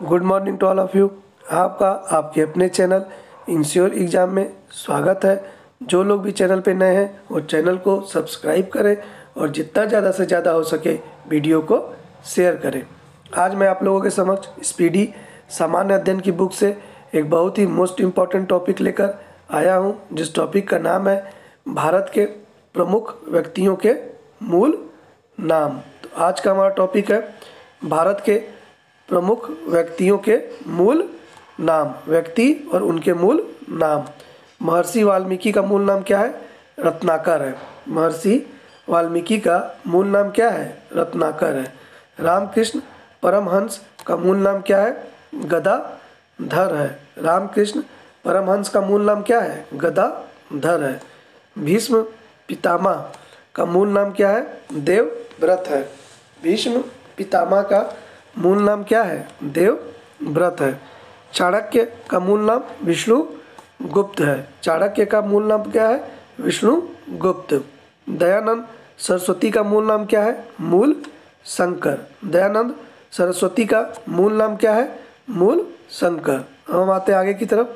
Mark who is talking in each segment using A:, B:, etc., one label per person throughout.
A: Good morning to all of you. आपका आपके अपने चैनल इंश्योर एग्ज़ाम में स्वागत है। जो लोग भी चैनल पे नए हैं वो चैनल को सब्सक्राइब करें और जितना ज़्यादा से ज़्यादा हो सके वीडियो को शेयर करें। आज मैं आप लोगों के समक्ष स्पीडी सामान्य अध्ययन की बुक से एक बहुत ही मोस्ट इम्पॉर्टेंट टॉपिक लेकर आया हूँ, जिस टॉपिक का नाम है भारत के प्रमुख व्यक्तियों के मूल नाम। तो आज का हमारा टॉपिक है भारत के प्रमुख व्यक्तियों के मूल नाम। व्यक्ति और उनके मूल नाम। महर्षि वाल्मीकि का मूल नाम क्या है? रत्नाकर है। महर्षि वाल्मीकि का मूल नाम क्या है? रत्नाकर है। रामकृष्ण परमहंस का मूल नाम क्या है? गदाधर है। रामकृष्ण परमहंस का मूल नाम क्या है? गदाधर है। भीष्म पितामह का मूल नाम क्या है? देवव्रत है। भीष्म पितामह का मूल नाम क्या है? देवव्रत है। चाणक्य का मूल नाम विष्णुगुप्त है। चाणक्य का मूल नाम क्या है? विष्णुगुप्त। दयानंद सरस्वती का मूल नाम क्या है? मूल शंकर। दयानंद सरस्वती का मूल नाम क्या है? मूल शंकर। हम आते हैं आगे की तरफ।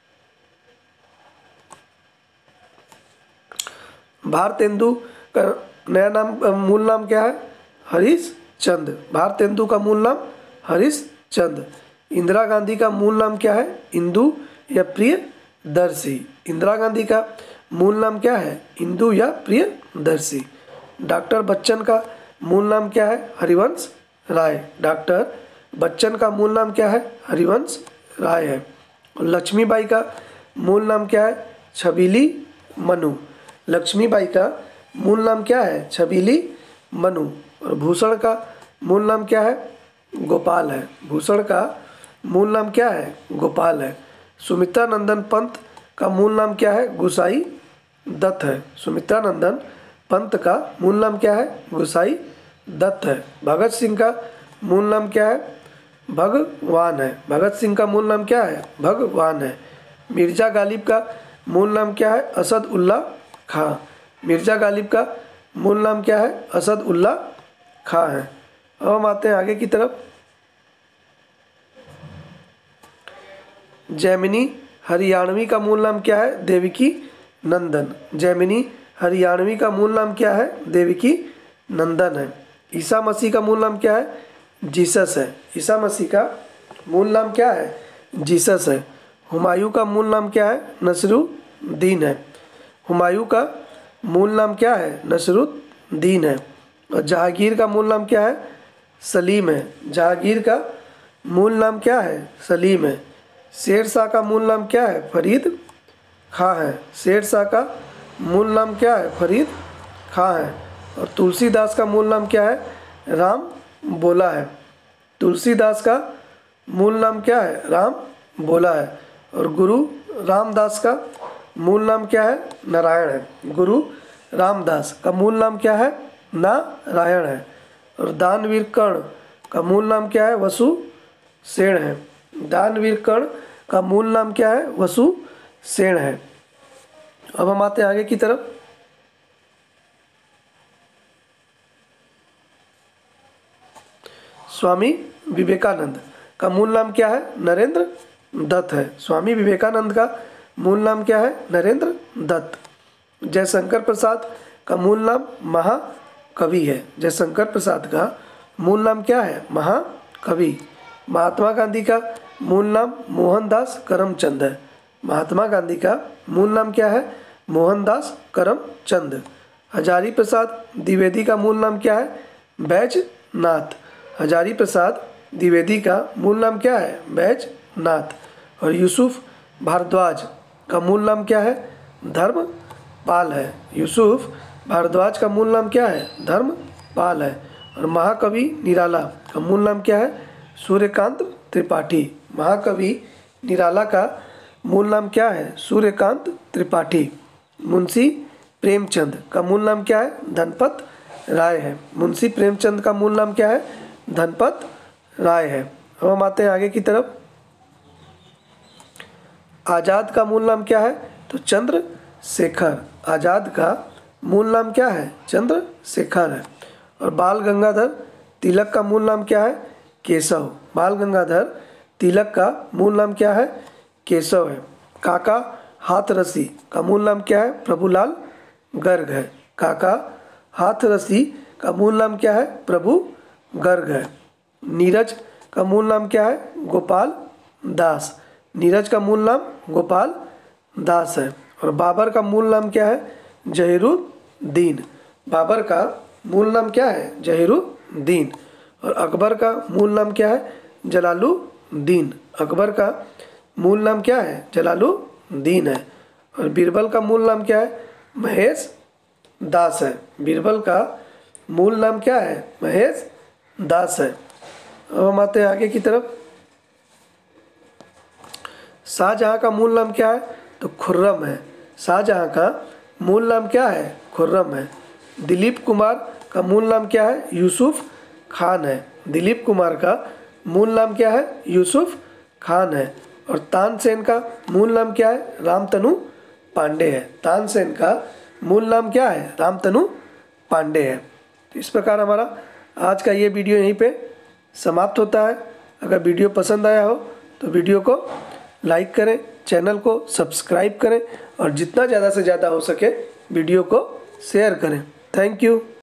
A: भारतेंदु का नया नाम मूल नाम क्या है? हरीश चंद। भारतेंदु का मूल नाम हरीश चंद। इंदिरा गांधी का मूल नाम क्या है? इंदु या प्रियदर्शी। इंदिरा गांधी का मूल नाम क्या है? इंदु या प्रियदर्शी। डॉक्टर बच्चन का मूल नाम क्या है? हरिवंश राय। डॉक्टर बच्चन का मूल नाम क्या है? हरिवंश राय है। लक्ष्मीबाई का मूल नाम क्या है? छबीली मनु। लक्ष्मीबाई का मूल नाम क्या है? छबीली मनु। और भूषण का मूल नाम क्या है? गोपाल है। भूषण का मूल नाम क्या है? गोपाल है। सुमित्रा नंदन पंत का मूल नाम क्या है? गुसाई दत्त है। सुमित्रा नंदन पंत का मूल नाम क्या है? गुसाई दत्त है। भगत सिंह का मूल नाम क्या है? भगवान है। भगत सिंह का मूल नाम क्या है? भगवान है। मिर्जा गालिब का मूल नाम क्या है? असद उल्ला खां। मिर्जा गालिब का मूल नाम क्या है? असद उल्ला खां है। अब हम आते हैं आगे की तरफ। जैमिनी हरियाणवी का मूल नाम क्या है? देवकी नंदन। जैमिनी हरियाणवी का मूल नाम क्या है? देवकी नंदन है। ईसा मसीह का मूल नाम क्या है? जीसस है। ईसा मसीह का मूल नाम क्या है? जीसस है। हुमायूं का मूल नाम क्या है? नसरुद्दीन है। हुमायूं का मूल नाम क्या है? नसरुद्दीन है। और जहांगीर का मूल नाम क्या है? सलीम है। जहांगीर का मूल नाम क्या है? सलीम है। शेर शाह का मूल नाम क्या है? फरीद खां है। शेर शाह का मूल नाम क्या है? फरीद खां है। और तुलसीदास का मूल नाम क्या है? राम बोला है। तुलसीदास का मूल नाम क्या है? राम बोला है। और गुरु रामदास का मूल नाम क्या है? नारायण है। गुरु रामदास का मूल नाम क्या है? नारायण है। और दानवीर कर्ण का मूल नाम क्या है? वसुसेन है। दानवीर कर्ण का मूल नाम क्या है? वसुसेन है। अब हम आते हैं आगे की तरफ। स्वामी विवेकानंद का मूल नाम क्या है? नरेंद्र दत्त है। स्वामी विवेकानंद का मूल नाम क्या है? नरेंद्र दत्त। जयशंकर प्रसाद का मूल नाम महाकवि है। जयशंकर प्रसाद का मूल नाम क्या है? महाकवि। महात्मा गांधी का मूल नाम मोहनदास करमचंद है। महात्मा गांधी का मूल नाम क्या है? मोहनदास करमचंद। हजारी प्रसाद द्विवेदी का मूल नाम क्या है? बैजनाथ। हजारी प्रसाद द्विवेदी का मूल नाम क्या है? बैजनाथ। और यूसुफ भारद्वाज का मूल नाम क्या है? धर्मपाल है। यूसुफ भारद्वाज का मूल नाम क्या है? धर्मपाल है। और महाकवि निराला का मूल नाम क्या है? सूर्यकांत त्रिपाठी। महाकवि निराला का मूल नाम क्या है? सूर्यकांत त्रिपाठी। मुंशी प्रेमचंद का मूल नाम क्या है? धनपत राय है। मुंशी प्रेमचंद का मूल नाम क्या है? धनपत राय है। अब हम आते हैं आगे की तरफ। आज़ाद का मूल नाम क्या है? तो चंद्रशेखर। आज़ाद का मूल नाम क्या है? चंद्रशेखर है। और बाल गंगाधर तिलक का मूल नाम क्या है? केशव। बाल गंगाधर तिलक का मूल नाम क्या है? केशव है। काका हाथरसी का मूल नाम क्या है? प्रभुलाल गर्ग है। काका हाथरसी का मूल नाम क्या है? प्रभु गर्ग है। नीरज का मूल नाम क्या है? गोपाल दास। नीरज का मूल नाम गोपाल दास है। और बाबर का मूल नाम क्या है? जहीरुद्दीन। बाबर का मूल नाम क्या है? जहीरुद्दीन। और अकबर का मूल नाम क्या है? जलालुद्दीन। अकबर का मूल नाम क्या है? जलालुद्दीन है। और बीरबल का मूल नाम क्या है? महेश दास है। बीरबल का मूल नाम क्या है? महेश दास है। अब हम आते हैं आगे की तरफ। शाहजहां का मूल नाम क्या है? तो खुर्रम है। शाहजहां का मूल नाम क्या है? खुर्रम है। दिलीप कुमार का मूल नाम क्या है? यूसुफ खान है। दिलीप कुमार का मूल नाम क्या है? यूसुफ खान है। और तानसेन का मूल नाम क्या है? रामतनु पांडे है। तानसेन का मूल नाम क्या है? रामतनु पांडे है। तो इस प्रकार हमारा आज का ये वीडियो यहीं पे समाप्त होता है। अगर वीडियो पसंद आया हो तो वीडियो को लाइक करें, चैनल को सब्सक्राइब करें और जितना ज़्यादा से ज़्यादा हो सके वीडियो को शेयर करें। Thank you.